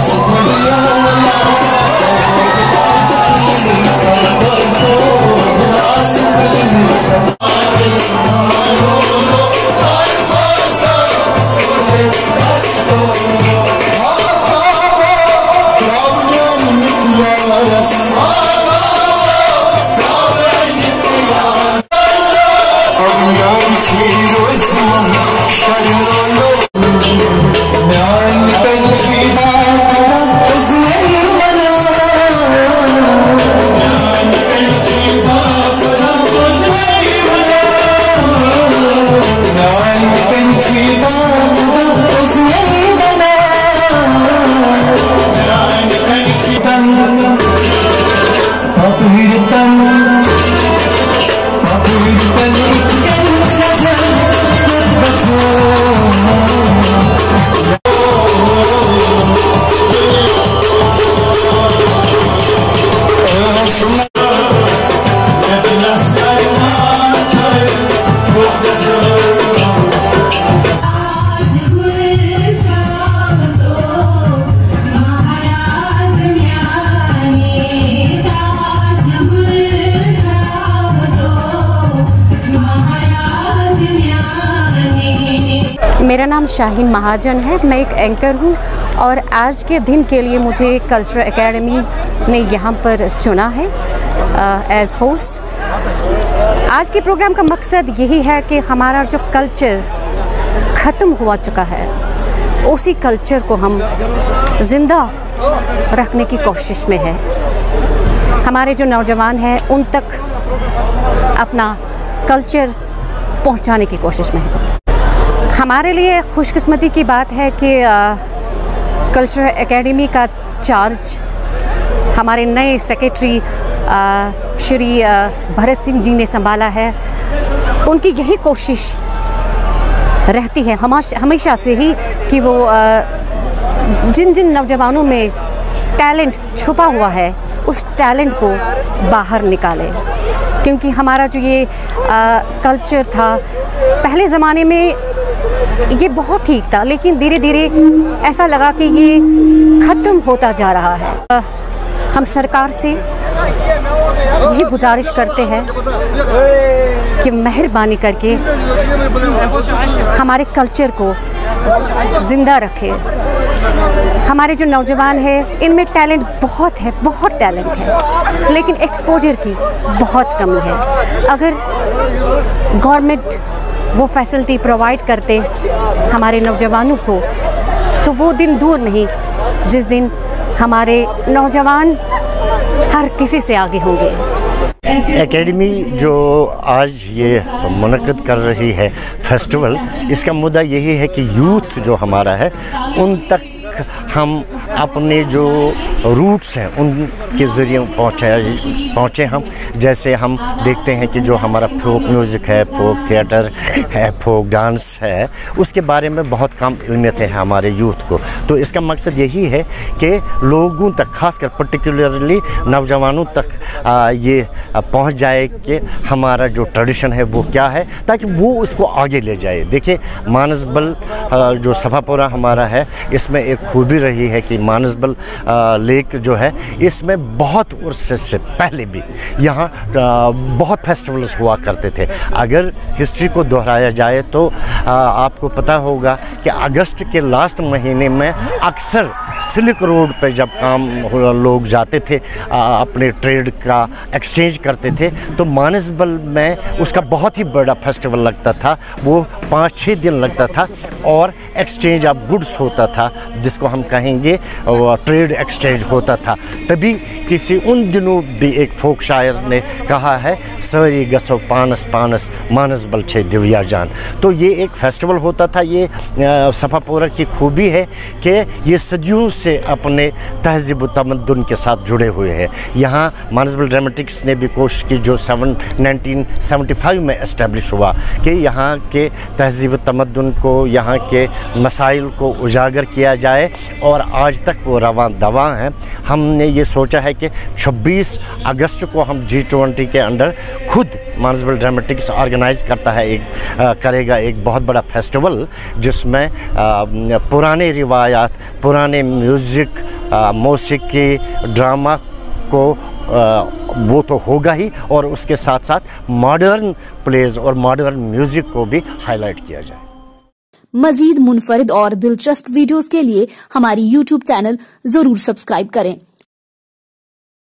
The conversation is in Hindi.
मेरा नाम शाहीन महाजन है। मैं एक एंकर हूँ और आज के दिन के लिए मुझे कल्चरल एकेडमी ने यहाँ पर चुना है एज होस्ट। आज के प्रोग्राम का मकसद यही है कि हमारा जो कल्चर ख़त्म हुआ चुका है उसी कल्चर को हम ज़िंदा रखने की कोशिश में है। हमारे जो नौजवान हैं उन तक अपना कल्चर पहुँचाने की कोशिश में है। हमारे लिए खुशकिस्मती की बात है कि कल्चरल एकेडमी का चार्ज हमारे नए सेक्रेटरी श्री भरत सिंह जी ने संभाला है। उनकी यही कोशिश रहती है हमेशा से ही कि वो जिन जिन नौजवानों में टैलेंट छुपा हुआ है उस टैलेंट को बाहर निकाले। क्योंकि हमारा जो ये कल्चर था पहले ज़माने में ये बहुत ठीक था, लेकिन धीरे धीरे ऐसा लगा कि ये ख़त्म होता जा रहा है। हम सरकार से ये गुजारिश करते हैं कि मेहरबानी करके हमारे कल्चर को ज़िंदा रखें। हमारे जो नौजवान हैं इनमें टैलेंट बहुत है, बहुत टैलेंट है, लेकिन एक्सपोजर की बहुत कमी है। अगर गवर्नमेंट वो फैसिलिटी प्रोवाइड करते हमारे नौजवानों को तो वो दिन दूर नहीं जिस दिन हमारे नौजवान हर किसी से आगे होंगे। एकेडमी जो आज ये मुनक़्क़िद कर रही है फेस्टिवल, इसका मुद्दा यही है कि यूथ जो हमारा है उन तक हम अपने जो रूट्स हैं उनके ज़रिए पहुँचे हम। जैसे हम देखते हैं कि जो हमारा फोक म्यूज़िक है, फोक थिएटर है, फोक डांस है, उसके बारे में बहुत कम इल्मियत है हमारे यूथ को। तो इसका मकसद यही है कि लोगों तक, ख़ासकर पर्टिकुलरली नौजवानों तक ये पहुँच जाए कि हमारा जो ट्रेडिशन है वो क्या है, ताकि वो उसको आगे ले जाए। देखिए मानसबल जो सभापुरा हमारा है, इसमें एक खूबी रही है कि मानसबल लेक जो है इसमें बहुत उर्से से पहले भी यहाँ बहुत फेस्टिवल्स हुआ करते थे। अगर हिस्ट्री को दोहराया जाए तो आपको पता होगा कि अगस्त के लास्ट महीने में अक्सर सिल्क रोड पे जब लोग जाते थे अपने ट्रेड का एक्सचेंज करते थे, तो मानसबल में उसका बहुत ही बड़ा फेस्टिवल लगता था। वो 5-6 दिन लगता था और एक्सचेंज ऑफ गुड्स होता था, जिसको हम कहेंगे ट्रेड एक्सचेंज होता था। तभी किसी उन दिनों भी एक फोक शायर ने कहा है, सरी गसो पानस पानस मानसबल छे दिव्या जान। तो ये एक फेस्टिवल होता था। ये सभापुरा की खूबी है कि ये सदियों से अपने तहज़ीब तमद्दुन के साथ जुड़े हुए हैं। यहाँ मानसबल ड्रामेटिक्स ने भी कोशिश की, जो 1975 में इस्टेब्लिश हुआ, कि यहाँ के तहज़ीब तमद्दुन को, यहाँ के मसाइल को उजागर किया जाए, और आज तक वो रवां दवा हैं। हमने ये सोचा है कि 26 अगस्त को हम G20 के अंडर खुद मानसबल ड्रामेटिक्स ऑर्गेनाइज करता है करेगा एक बहुत बड़ा फेस्टिवल, जिसमें पुराने रिवायात, पुराने म्यूज़िक, मौसीकी, ड्रामा को वो तो होगा ही, और उसके साथ साथ मॉडर्न प्लेज और मॉडर्न म्यूज़िक को भी हाईलाइट किया जाए। मजीद मुनफरिद और दिलचस्प वीडियोस के लिए हमारी YouTube चैनल जरूर सब्सक्राइब करें।